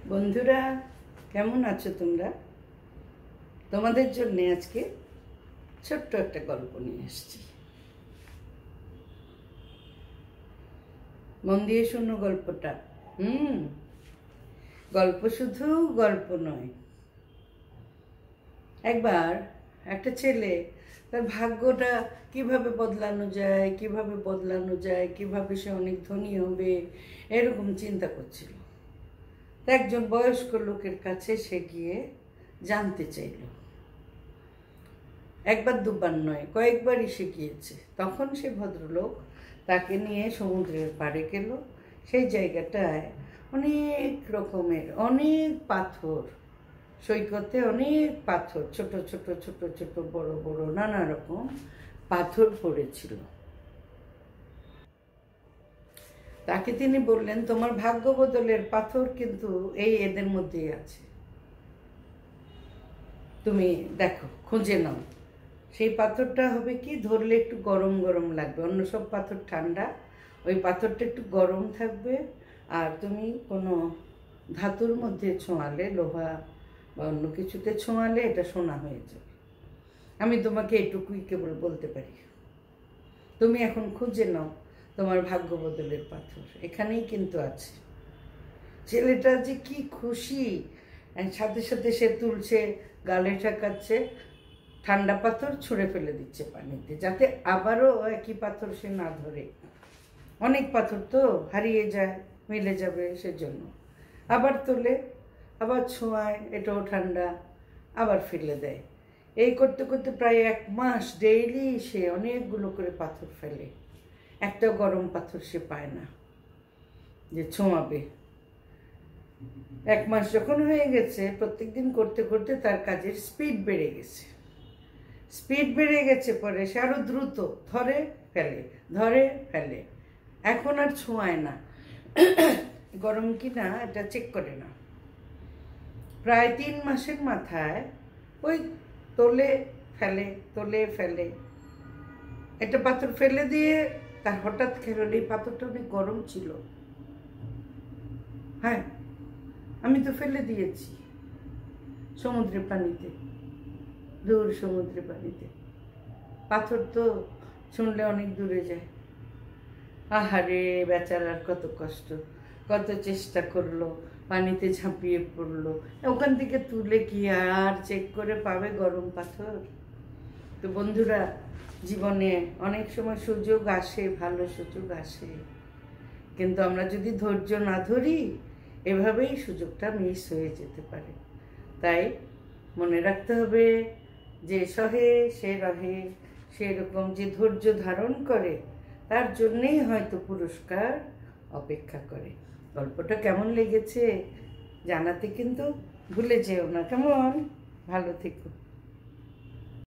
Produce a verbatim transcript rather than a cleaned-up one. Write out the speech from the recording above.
বন্ধুরা কেমন আছো তোমরা? তোমাদের জন্য আজকে ছোট্ট একটা গল্প নিয়ে এসেছি। মন দিয়ে শোনো গল্পটা। হুম গল্প শুধু গল্প নয়। একবার একটা ছেলে তার ভাগ্যটা কিভাবে বদলানো যায় কিভাবে বদলানো যায় কিভাবে সে অনেক ধনী হবে এরকম চিন্তা করছিল। একজন বয়স্ক লোকের কাছে সে গিয়ে জানতে চাইল। একবার দুবার নয়, কয়েকবারই সে গিয়েছে। তখন সে ভদ্রলোক তাকে নিয়ে সমুদ্রের পাড়ে গেল। সেই জায়গাটায় অনেক রকমের অনেক পাথর, সৈকতে অনেক পাথর, ছোট ছোট ছোট ছোট বড় বড় নানা রকম পাথর পড়েছিল। তাকে তিনি বললেন, তোমার ভাগ্য বদলের পাথর কিন্তু এই এদের মধ্যেই আছে, তুমি দেখো, খুঁজে নাও। সেই পাথরটা হবে কি, ধরলে একটু গরম গরম লাগবে, অন্য সব পাথর ঠান্ডা, ওই পাথরটা একটু গরম থাকবে। আর তুমি কোনো ধাতুর মধ্যে ছোঁয়ালে, লোহা বা অন্য কিছুতে ছোঁয়ালে এটা সোনা হয়ে যাবে। আমি তোমাকে এটুকুই কেবল বলতে পারি। তুমি এখন খুঁজে নাও তোমার ভাগ্য বদলের পাথর, এখানেই কিন্তু আছে। ছেলেটা যে কি খুশি, সাথে সাথে সে তুলছে, গালে ঠেকাচ্ছে, ঠান্ডা পাথর ছুঁড়ে ফেলে দিচ্ছে পানিতে, যাতে আবারও একই পাথর সে না ধরে। অনেক পাথর তো হারিয়ে যায়, মিলে যাবে, সেজন্য আবার তোলে, আবার ছোঁয়ায়, এটাও ঠান্ডা, আবার ফেলে দেয়। এই করতে করতে প্রায় এক মাস ডেইলি সে অনেকগুলো করে পাথর ফেলে। একটা গরম পাথর সে পায় না যে ছোঁয়াবে। এক মাস যখন হয়ে গেছে, প্রত্যেক দিন করতে করতে তার কাজের স্পিড বেড়ে গেছে। স্পিড বেড়ে গেছে পরে সে আরো দ্রুত ধরে ফেলে, ধরে ফেলে। এখন আর ছোঁয়ায় না, গরম কি না এটা চেক করে না। প্রায় তিন মাসের মাথায় ওই তোলে ফেলে তোলে ফেলে, একটা পাথর ফেলে দিয়ে তার হঠাৎ খেয়াল হলো এই পাথরটা অনেক গরম ছিল। হ্যাঁ, আমি তো ফেলে দিয়েছি সমুদ্রের পানিতে, দূর সমুদ্রের পানিতে। পাথর তো শুনলে অনেক দূরে যায়। আহারে বেচারার কত কষ্ট, কত চেষ্টা করলো, পানিতে ঝাঁপিয়ে পড়লো, ওখান থেকে তুলে কি আর চেক করে পাবে গরম পাথর? তো বন্ধুরা, জীবনে অনেক সময় সুযোগ আসে, ভালো সুযোগ আসে, কিন্তু আমরা যদি ধৈর্য না ধরি, এভাবেই সুযোগটা মিস হয়ে যেতে পারে। তাই মনে রাখতে হবে যে সহে সে রহে, সেরকম যে ধৈর্য ধারণ করে তার জন্যেই হয়তো পুরস্কার অপেক্ষা করে। গল্পটা কেমন লেগেছে জানাতে কিন্তু ভুলে যেও না। কেমন? ভালো থেকো।